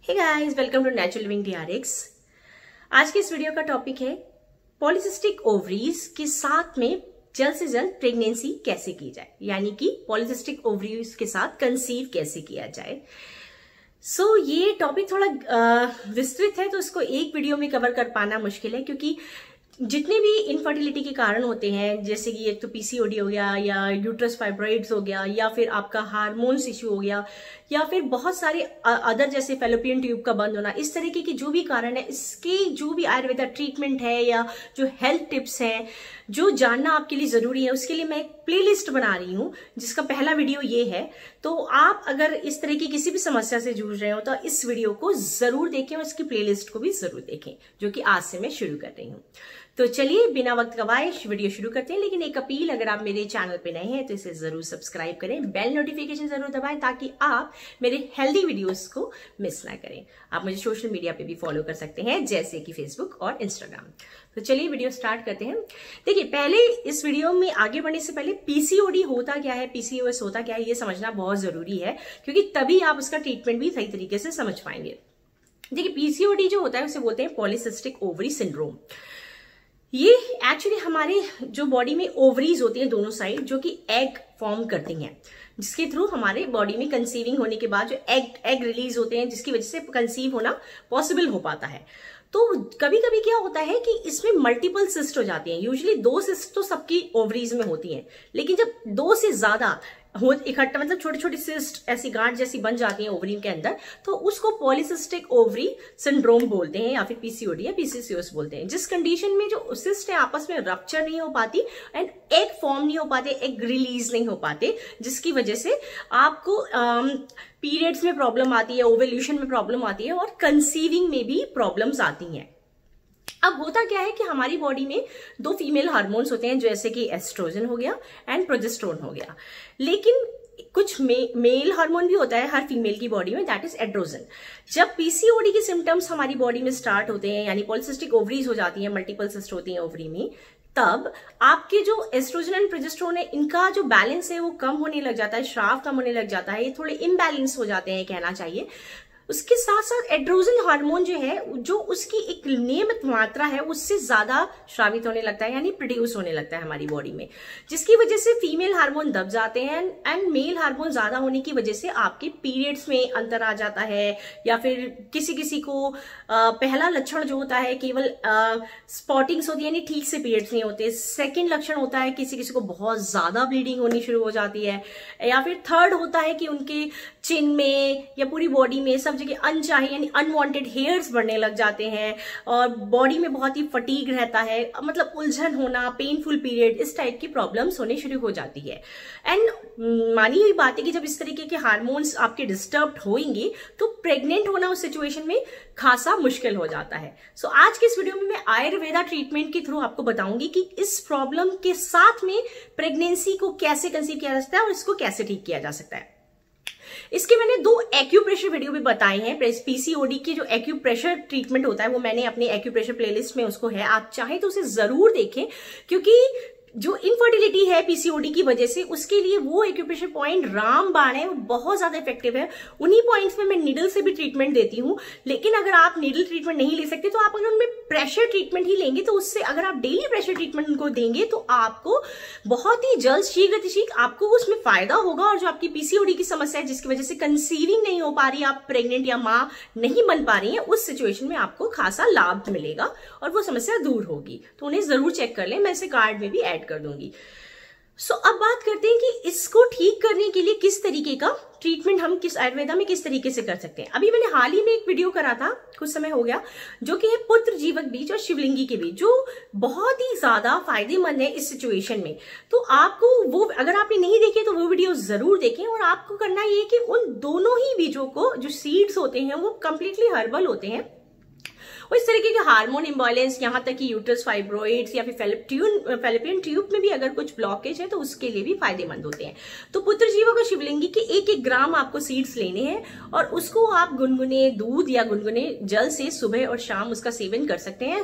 Hey guys, welcome to natural living DRX। आज के इस वीडियो का टॉपिक है पॉलीसिस्टिक ओवरीज के साथ में जल्द से जल्द प्रेगनेंसी कैसे की जाए, यानी कि पॉलीसिस्टिक ओवरीज के साथ कंसीव कैसे किया जाए। ये टॉपिक थोड़ा विस्तृत है, तो इसको एक वीडियो में कवर कर पाना मुश्किल है, क्योंकि जितने भी इनफर्टिलिटी के कारण होते हैं, जैसे कि एक तो PCOD हो गया, या यूट्रस फाइब्रॉइड्स हो गया, या फिर आपका हार्मोन्स इश्यू हो गया, या फिर बहुत सारे अदर जैसे फेलोपियन ट्यूब का बंद होना, इस तरीके के जो भी कारण है, इसके जो भी आयुर्वेदा ट्रीटमेंट है या जो हेल्थ टिप्स हैं जो जानना आपके लिए जरूरी है, उसके लिए मैं एक प्लेलिस्ट बना रही हूँ, जिसका पहला वीडियो ये है। तो आप अगर इस तरह की किसी भी समस्या से जूझ रहे हो तो इस वीडियो को जरूर देखें और इसकी प्लेलिस्ट को भी जरूर देखें, जो कि आज से मैं शुरू कर रही हूँ। तो चलिए बिना वक्त गवाए वीडियो शुरू करते हैं। लेकिन एक अपील, अगर आप मेरे चैनल पे नए हैं तो इसे जरूर सब्सक्राइब करें, बेल नोटिफिकेशन जरूर दबाएं, ताकि आप मेरे हेल्दी वीडियोस को मिस ना करें। आप मुझे सोशल मीडिया पे भी फॉलो कर सकते हैं, जैसे कि फेसबुक और इंस्टाग्राम। तो चलिए वीडियो स्टार्ट करते हैं। देखिए, पहले इस वीडियो में आगे बढ़ने से पहले PCOD होता क्या है, PCOS होता क्या है, ये समझना बहुत जरूरी है, क्योंकि तभी आप उसका ट्रीटमेंट भी सही तरीके से समझ पाएंगे। देखिए, PCOD जो होता है उसे बोलते हैं पॉलीसिस्टिक ओवरी सिंड्रोम। ये एक्चुअली हमारे जो बॉडी में ओवरीज होती हैं दोनों साइड, जो कि एग फॉर्म करती हैं, जिसके थ्रू हमारे बॉडी में कंसीविंग होने के बाद जो एग रिलीज होते हैं, जिसकी वजह से कंसीव होना पॉसिबल हो पाता है। तो कभी कभी क्या होता है कि इसमें मल्टीपल सिस्ट हो जाती हैं। यूजुअली 2 सिस्ट तो सबकी ओवरीज में होती हैं, लेकिन जब 2 से ज्यादा इकट्ठा, मतलब छोटी छोटी सिस्ट ऐसी गांठ जैसी बन जाती है ओवरी के अंदर, तो उसको पॉलीसिस्टिक ओवरी सिंड्रोम बोलते हैं, या फिर PCOD या PCOS बोलते हैं। जिस कंडीशन में जो सिस्ट है आपस में रप्चर नहीं हो पाती एंड एग फॉर्म नहीं हो पाते, एग रिलीज नहीं हो पाते, जिसकी वजह से आपको पीरियड्स में प्रॉब्लम आती है, ओवल्यूशन में प्रॉब्लम आती है, और कंसीविंग में भी प्रॉब्लम्स आती हैं। अब होता क्या है कि हमारी बॉडी में 2 फीमेल हार्मोन्स होते हैं, जैसे कि एस्ट्रोजन हो गया एंड प्रोजेस्टेरोन हो गया, लेकिन कुछ मेल हार्मोन भी होता है हर फीमेल की बॉडी में, दैट इज एड्रोजन। जब PCOD के सिम्टम्स हमारी बॉडी में स्टार्ट होते हैं, यानी पॉलीसिस्टिक ओवरीज हो जाती है, मल्टीपल सिस्ट होती है ओवरी में, तब आपके जो एस्ट्रोजन एंड प्रोजेस्टेरोन है, इनका जो बैलेंस है वो कम होने लग जाता है, स्राव कम होने लग जाता है, ये थोड़े इम्बैलेंस हो जाते हैं कहना चाहिए। उसके साथ साथ एड्रोजन हार्मोन जो है, जो उसकी एक नियमित मात्रा है, उससे ज्यादा श्रावित होने लगता है, यानी प्रोड्यूस होने लगता है हमारी बॉडी में, जिसकी वजह से फीमेल हार्मोन दब जाते हैं एंड मेल हार्मोन ज्यादा होने की वजह से आपके पीरियड्स में अंतर आ जाता है, या फिर किसी किसी को पहला लक्षण जो होता है केवल स्पॉटिंग्स होती है, यानी ठीक से पीरियड्स नहीं होते। सेकेंड लक्षण होता है किसी किसी को बहुत ज्यादा ब्लीडिंग होनी शुरू हो जाती है, या फिर थर्ड होता है कि उनके चिन में या पूरी बॉडी में सब जगह अनचाहे यानी अनवांटेड हेयर्स बढ़ने लग जाते हैं, और बॉडी में बहुत ही फटीग रहता है, मतलब उलझन होना, पेनफुल पीरियड, इस टाइप की प्रॉब्लम्स होने शुरू हो जाती है। एंड मानी हुई बात है कि जब इस तरीके के हार्मोन्स आपके डिस्टर्ब होंगे तो प्रेग्नेंट होना उस सिचुएशन में खासा मुश्किल हो जाता है। आज के इस वीडियो में मैं आयुर्वेदा ट्रीटमेंट के थ्रू आपको बताऊंगी कि इस प्रॉब्लम के साथ में प्रेगनेंसी को कैसे कंसीव किया जा सकता है और इसको कैसे ठीक किया जा सकता है। इसके मैंने 2 एक्यूप्रेशर वीडियो भी बताए हैं। PCOD की जो एक्यूप्रेशर ट्रीटमेंट होता है वो मैंने अपनी एक्यूप्रेशर प्लेलिस्ट में उसको है, आप चाहें तो उसे जरूर देखें, क्योंकि जो इनफर्टिलिटी है PCOD की वजह से, उसके लिए वो एक्यूप्रेशर पॉइंट रामबाण है, बहुत ज्यादा इफेक्टिव है। उन्हीं पॉइंट्स में मैं नीडल से भी ट्रीटमेंट देती हूँ, लेकिन अगर आप नीडल ट्रीटमेंट नहीं ले सकते तो आप अगर उनमें प्रेशर ट्रीटमेंट ही लेंगे, तो उससे अगर आप डेली प्रेशर ट्रीटमेंट उनको देंगे तो आपको बहुत ही जल्द शीघ्र आपको उसमें फायदा होगा। और जो आपकी PCOD की समस्या है, जिसकी वजह से कंसीविंग नहीं हो पा रही, आप प्रेग्नेंट या मां नहीं बन पा रही है, उस सिचुएशन में आपको खासा लाभ मिलेगा और वो समस्या दूर होगी। तो उन्हें जरूर चेक कर लें, मैं इसे कार्ड में भी ऐड कर दूंगी। अब बात करते हैं कि इसको ठीक करने के लिए किस तरीके का ट्रीटमेंट हम आयुर्वेदा में किस तरीके से कर सकते हैं। अभी मैंने हाल ही में एक वीडियो करा था, कुछ समय हो गया, जो कि है पुत्र जीवक बीज और शिवलिंगी के बीज, जो बहुत ही ज्यादा फायदेमंद है इस सिचुएशन में। तो आपको वो, अगर आपने नहीं देखे तो वो वीडियो जरूर देखें। और आपको करना ये कि उन दोनों ही बीजों को, जो सीड्स होते हैं वो कंप्लीटली हर्बल होते हैं, और इस तरीके के हार्मोन इम्बैलेंस, यहाँ तक कि यूट्रस फाइब्रॉइड्स या फिर फैलोपियन ट्यूब में भी अगर कुछ ब्लॉकेज है तो उसके लिए भी फायदेमंद होते हैं। तो पुत्रजीवा को शिवलिंगी के 1-1 ग्राम आपको सीड्स लेने हैं और उसको आप गुनगुने दूध या गुनगुने जल से सुबह और शाम उसका सेवन कर सकते हैं,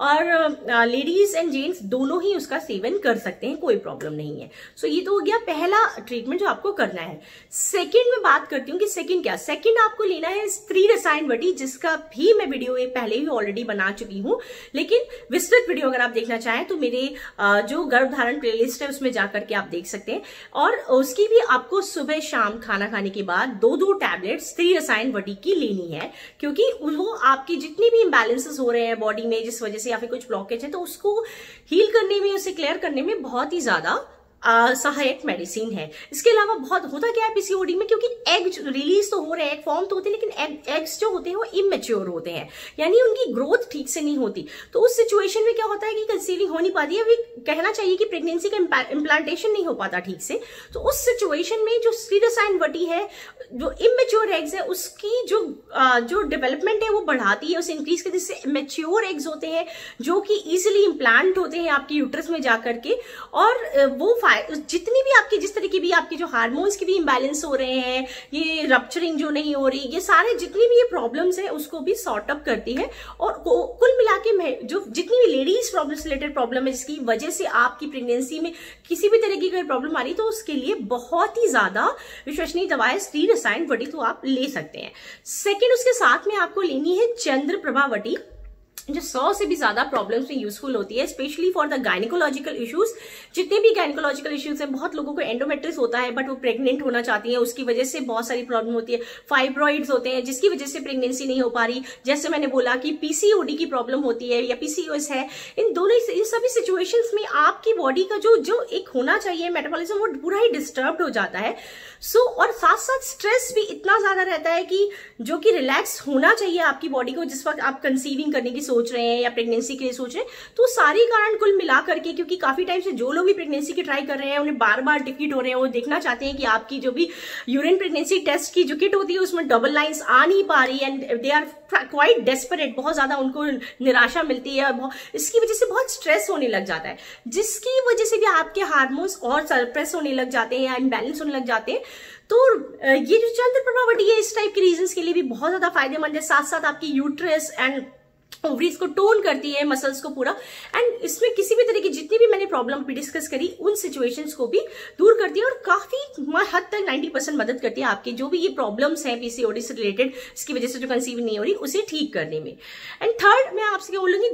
और लेडीज एंड जेंट्स दोनों ही उसका सेवन कर सकते हैं, कोई प्रॉब्लम नहीं है। सो ये तो हो गया पहला ट्रीटमेंट जो आपको करना है। सेकंड में बात करती हूँ कि सेकंड आपको लेना है स्त्री रसायन वटी, जिसका भी मैं वीडियो पहले ही ऑलरेडी बना चुकी हूँ, लेकिन विस्तृत वीडियो अगर आप देखना चाहें तो मेरे जो गर्भधारण प्लेलिस्ट है उसमें जाकर के आप देख सकते हैं। और उसकी भी आपको सुबह शाम खाना खाने के बाद 2-2 टैबलेट स्त्री रसायन वटी की लेनी है, क्योंकि वो आपकी जितनी भी इम्बैलेंसेस हो रहे हैं बॉडी में जिस वजह से या फिर कुछ ब्लॉकेज है तो उसको हील करने में, उसे क्लियर करने में बहुत ही ज्यादा सहायक मेडिसिन है। इसके अलावा बहुत होता क्या है पीसीओडी में, क्योंकि एग रिलीज तो हो रहे हैं, एग फॉर्म तो होते हैं, लेकिन एग्स जो होते हैं वो इमेच्योर होते हैं, यानी उनकी ग्रोथ ठीक से नहीं होती। तो उस सिचुएशन में क्या होता है कि कंसीविंग हो नहीं पाती है, अभी कहना चाहिए कि प्रेगनेंसी का इम्प्लांटेशन नहीं हो पाता ठीक से। तो उस सिचुएशन में जो स्त्री रसायन वटी है, जो इमेच्योर एग्स है, उसकी जो डेवलपमेंट है वो बढ़ाती है, उसे इंक्रीज करती है, जिससे मैच्योर एग्स होते हैं जो कि इजिली इम्प्लांट होते हैं आपकी यूट्रस में जाकर के, और वो जितनी भी आपकी जिस तरीके भी आपकी जो हार्मोन्स की भी इम्बैलेंस हो रहे हैं, ये रप्चरिंग जो नहीं हो रही, ये सारे जितनी भी ये प्रॉब्लम्स है उसको भी सॉर्ट अप करती है। और कुल मिला के जो जितनी भी लेडीज प्रॉब्लम रिलेटेड प्रॉब्लम है जिसकी वजह से आपकी प्रेगनेंसी में किसी भी तरह की कोई प्रॉब्लम आ रही, तो उसके लिए बहुत ही ज्यादा विश्वसनीय दवाएं स्त्री रसायन वटी तो आप ले सकते हैं। सेकेंड, उसके साथ में आपको लेनी है चंद्र प्रभा वटी, जो 100 से भी ज्यादा प्रॉब्लम्स में यूजफुल होती है, specially for the gynaecological issues. जितने भी गायनिकोलॉजिकल इश्यूज हैं, बहुत लोगों को एंडोमेट्रिस होता है बट वो प्रेग्नेंट होना चाहती है, उसकी वजह से बहुत सारी प्रॉब्लम होती है। फाइब्रॉइड्स होते हैं जिसकी वजह से प्रेगनेंसी नहीं हो पा रही, जैसे मैंने बोला कि पीसीओडी की प्रॉब्लम होती है या पीसीओएस है। इन सभी सिचुएशंस में आपकी बॉडी का जो एक होना चाहिए मेटाबॉलिज्म, वो पूरा ही डिस्टर्ब्ड हो जाता है। और साथ साथ स्ट्रेस भी इतना ज्यादा रहता है कि जो कि रिलैक्स होना चाहिए आपकी बॉडी को जिस वक्त आप कंसीविंग करने की सोच रहे हैं या प्रेगनेंसी के लिए सोच रहे हैं। तो सारी कारण कुल मिला करके, क्योंकि काफी टाइम से जो लोग भी प्रेगनेंसी की ट्राई कर रहे हैं उन्हें बार बार डिफीट हो रहे हैं, वो देखना चाहते हैं कि आपकी जो भी यूरिन प्रेगनेंसी टेस्ट की जो किट होती है उसमें डबल लाइंस आ नहीं पा रही, and they are quite desperate, बहुत ज्यादा उनको निराशा मिलती है, इसकी वजह से बहुत स्ट्रेस होने लग जाता है, जिसकी वजह से भी आपके हार्मोन्स और सप्रेस होने लग जाते हैं या इम्बैलेंस होने लग जाते हैं। तो ये जो चंद्र प्रभा वटी है इस टाइप के रीजंस के लिए भी बहुत ज्यादा फायदेमंद है। साथ साथ आपकी यूट्रस एंड ओवरीज को टोन करती है, मसल्स को पूरा, एंड इसमें किसी भी तरह की जितनी भी मैंने प्रॉब्लम भी डिस्कस करी उन सिचुएशंस को भी दूर करती है और काफी हद तक 90% मदद करती है आपके जो भी ये प्रॉब्लम्स हैं पीसीओडी से रिलेटेड, इसकी वजह से जो कंसीव नहीं हो रही, उसे ठीक करने में। एंड थर्ड, मैं आपसे क्या बोलूंगी,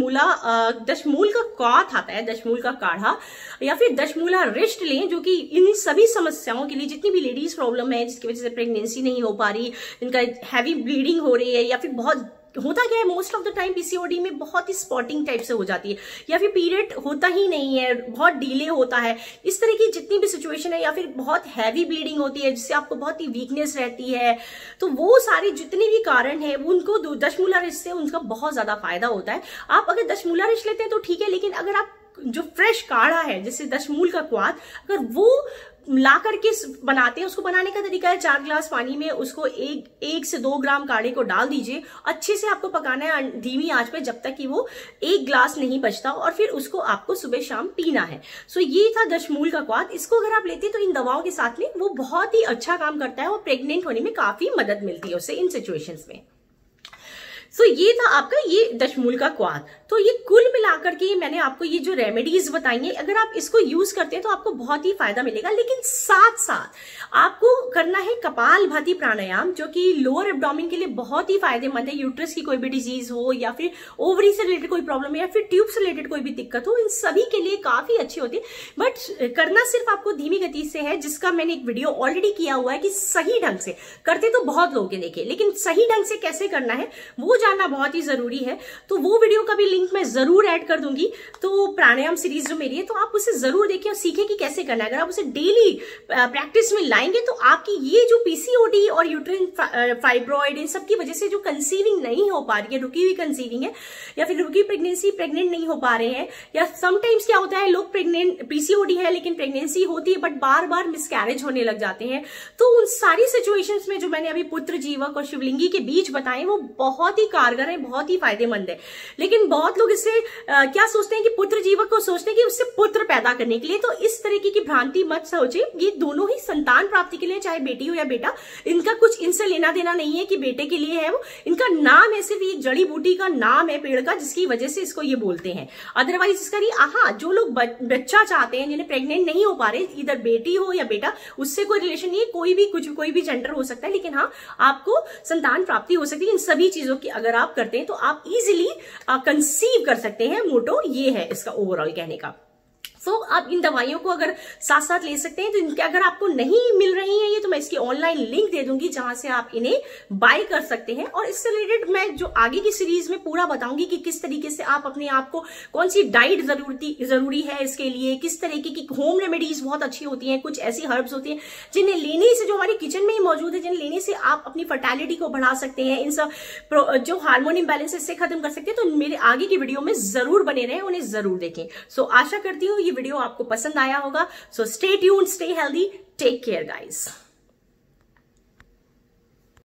दशमूल का क्वाथ आता है, दशमूल का काढ़ा या फिर दशमूला रिष्ट लें, जो कि इन सभी समस्याओं के लिए, जितनी भी लेडीज प्रॉब्लम है जिसकी वजह से प्रेगनेंसी नहीं हो पा रही, जिनका हैवी ब्लीडिंग हो रही है, या फिर बहुत होता क्या है most of the time PCOD में बहुत ही स्पॉटिंग टाइप से हो जाती है, या फिर पीरियड होता ही नहीं है, बहुत डिले होता है, इस तरह की जितनी भी सिचुएशन है, या फिर बहुत हैवी ब्लीडिंग होती है जिससे आपको बहुत ही वीकनेस रहती है, तो वो सारी जितने भी कारण है उनको दशमूला रिष्ट से उनका बहुत ज्यादा फायदा होता है। आप अगर दशमूला रिष्ट लेते हैं तो ठीक है, लेकिन अगर आप जो फ्रेश काढ़ा है जैसे दशमूल का क्वाथ, अगर वो ला करके बनाते हैं, उसको बनाने का तरीका है 4 ग्लास पानी में उसको 1 से 2 ग्राम काढ़े को डाल दीजिए, अच्छे से आपको पकाना है धीमी आंच पे जब तक कि वो 1 ग्लास नहीं बचता, और फिर उसको आपको सुबह शाम पीना है। सो ये था दशमूल का क्वाथ। इसको अगर आप लेते हैं तो इन दवाओं के साथ में वो बहुत ही अच्छा काम करता है और प्रेग्नेंट होने में काफी मदद मिलती है उससे इन सिचुएशंस में। सो ये था आपका ये दशमूल का क्वाथ। तो ये कुल मिलाकर के मैंने आपको ये जो रेमेडीज बताई हैं, अगर आप इसको यूज करते हैं तो आपको बहुत ही फायदा मिलेगा, लेकिन साथ साथ आपको करना है कपालभाति प्राणायाम, जो कि लोअर एब्डोमेन के लिए बहुत ही फायदेमंद है। यूट्रस की कोई भी डिजीज हो, या फिर ओवरी से रिलेटेड कोई प्रॉब्लम है, या फिर ट्यूब से रिलेटेड कोई भी दिक्कत हो, इन सभी के लिए काफी अच्छी होती है। बट करना सिर्फ आपको धीमी गति से है, जिसका मैंने एक वीडियो ऑलरेडी किया हुआ है कि सही ढंग से करते तो बहुत लोग देखे, लेकिन सही ढंग से कैसे करना है वो जानना बहुत ही जरूरी है। तो वो वीडियो का भी लिंक मैं जरूर ऐड कर दूंगी। तो प्राणायाम सीरीज जो मेरी है, तो आप उसे जरूर देखिए और सीखें कि कैसे करना है। अगर आप उसे डेली प्रैक्टिस में लाएंगे तो आपकी ये जो पीसीओडी और यूट्राइन फाइब्रॉइड, इन सब की वजह से जो कंसीविंग नहीं हो पा रही है, रुकी हुई कंसीविंग है, या फिर रुकी प्रेगनेंसी, प्रेग्नेंट नहीं हो पा रहे हैं, या समटाइम्स क्या होता है लोग प्रेग्नेंट पीसीओडी है लेकिन प्रेगनेंसी होती है बट बार बार मिसकैरेज होने लग जाते हैं। तो उन सारी सिचुएशंस में जो मैंने अभी पुत्र जीवक और शिवलिंगी के बीच बताए वो बहुत ही कारगर है, बहुत ही फायदेमंद है। लेकिन बहुत लोग इससे क्या सोचते हैं कि पुत्र जीवक को सोचते हैं कि उससे पुत्र पैदा करने के लिए। तो इस तरीके की भ्रांति मत सोचे, ये दोनों ही संतान प्राप्ति के लिए, चाहे बेटी हो या बेटा, इनका कुछ इनसे लेना देना नहीं है कि बेटे के लिए है वो। इनका नाम है सिर्फ एक जड़ी बूटी का नाम है पेड़ का, जिसकी वजह से इसको ये बोलते हैं। अदरवाइज इसका नहीं। हाँ, जो लोग बच्चा चाहते हैं, जिन्हें प्रेग्नेंट नहीं हो पा रहे, इधर बेटी हो या बेटा, उससे कोई रिलेशन नहीं है, कोई भी जेंडर हो सकता है। लेकिन हाँ, आपको संतान प्राप्ति हो सकती है। इन सभी चीजों की अगर आप करते हैं तो आप इजिली कंसीव कर सकते हैं। मोटो ये है इसका ओवरऑल कहने का। तो आप इन दवाइयों को अगर साथ साथ ले सकते हैं। तो इनके अगर आपको नहीं मिल रही है ये, तो मैं इसकी ऑनलाइन लिंक दे दूंगी जहां से आप इन्हें बाय कर सकते हैं। और इससे रिलेटेड मैं जो आगे की सीरीज में पूरा बताऊंगी कि किस तरीके से आप अपने आप को, कौन सी डाइट जरूरी है इसके लिए, किस तरीके की होम रेमेडीज बहुत अच्छी होती हैं, कुछ ऐसी हर्ब्स होती हैं जिन्हें लेने से, जो हमारे किचन में ही मौजूद है, जिन्हें लेने से आप अपनी फर्टिलिटी को बढ़ा सकते हैं, इन सब जो हार्मोन इम्बैलेंस इससे खत्म कर सकते हैं। तो मेरे आगे की वीडियो में जरूर बने रहें, उन्हें जरूर देखें। सो आशा करती हूँ वीडियो आपको पसंद आया होगा। So stay tuned, stay healthy, take care guys.